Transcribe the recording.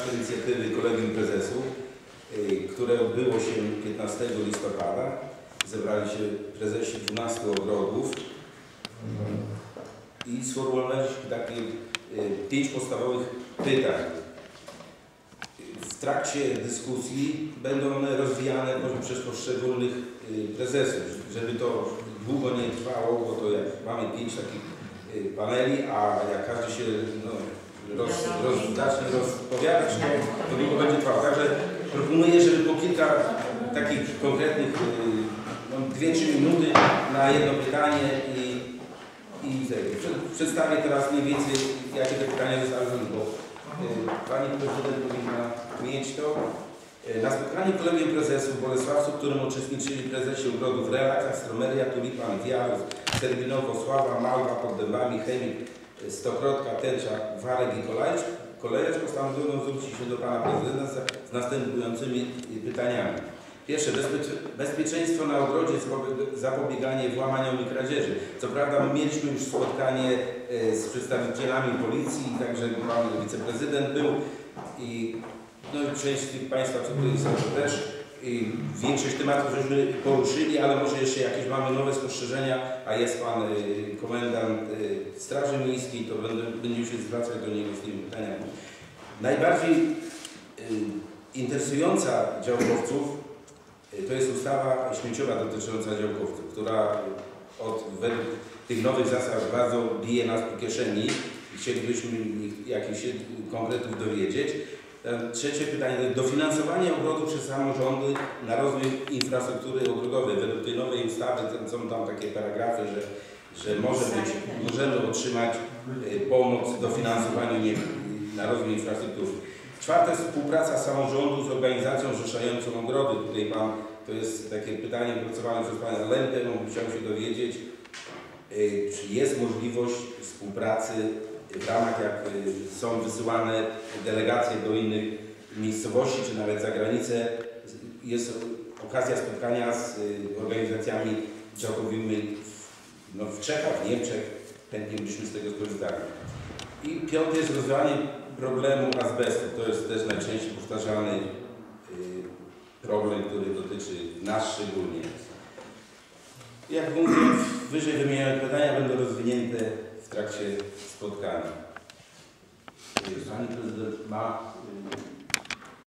Wsparcie Inicjatywy Kolegium Prezesów, które odbyło się 15 listopada. Zebrali się prezesi 12 ogrodów i sformułowaliśmy takie 5 podstawowych pytań. W trakcie dyskusji będą one rozwijane przez poszczególnych prezesów, żeby to długo nie trwało, bo to jak mamy 5 takich paneli, a jak każdy się zacznie rozpowiadać, to długo będzie trwało. Także proponuję, żeby po kilka takich konkretnych, 2-3 minuty na jedno pytanie i przedstawię teraz mniej więcej, jakie te pytania zostały, bo Pani Prezydent powinna mieć to. Na spotkaniu Kolegium Prezesów w Bolesławcu, w którym uczestniczyli prezesi ogrodów Relaks, Astromeria, Tulipan, Wiarus, Serbinowo, Sława, Malwa, pod Dębami, Chemik, Stokrotka, Tęcza, Warek i Kolejarz, postanowiono zwrócić się do Pana Prezydenta z następującymi pytaniami. Pierwsze, bezpieczeństwo na ogrodzie, zapobieganie włamaniom i kradzieży. Co prawda mieliśmy już spotkanie z przedstawicielami policji, także Pan Wiceprezydent był i część z tych Państwa, co tutaj są też. Większość tematów żeśmy poruszyli, ale może jeszcze jakieś mamy nowe spostrzeżenia, a jest Pan komendant Straży Miejskiej, to będziemy się zwracać do niego z tymi pytaniami. Najbardziej interesująca działkowców to jest ustawa śmieciowa dotycząca działkowców, która według tych nowych zasad bardzo bije nas po kieszeni i chcielibyśmy jakichś konkretów dowiedzieć. Trzecie pytanie, dofinansowanie ogrodów przez samorządy na rozwój infrastruktury ogrodowej. Według tej nowej ustawy są tam takie paragrafy, że możemy otrzymać pomoc w dofinansowaniu na rozwój infrastruktury. Czwarte, współpraca samorządu z organizacją zrzeszającą ogrody. Tutaj Pan, to jest takie pytanie wypracowane przez Pana Lempę, chciałbym się dowiedzieć, czy jest możliwość współpracy w ramach, jak są wysyłane delegacje do innych miejscowości, czy nawet za granicę, jest okazja spotkania z organizacjami działkowymi w Czechach, w Niemczech, chętnie byśmy z tego skorzystali. I piąte jest rozwiązanie problemu azbestu. To jest też najczęściej powtarzany problem, który dotyczy nas szczególnie. Jak mówię, wyżej wymienione pytania będą rozwinięte w trakcie spotkania. Pani Prezydent ma